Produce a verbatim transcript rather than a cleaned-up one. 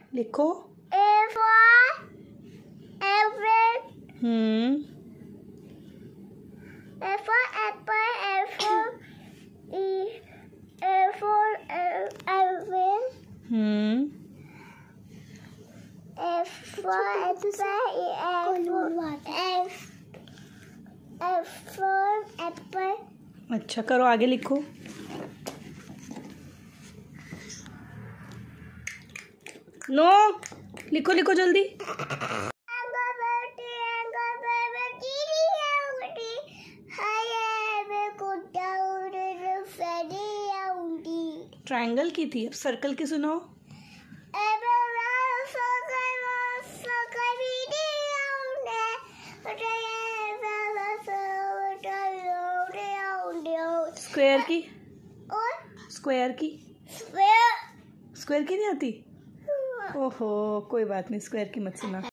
लिखो। A for apple. Hmm. A for apple. A for e. A for apple. Hmm. F for apple. F. F for apple. अच्छा करो, आगे लिखो। No, लिखो लिखो जल्दी। ट्रायंगल की थी, अब सर्कल की सुनाओ। स्क्वायर की, स्क्वायर की, स्क्वायर की नहीं आती। ओहो कोई बात नहीं, स्क्वायर की मत सुना।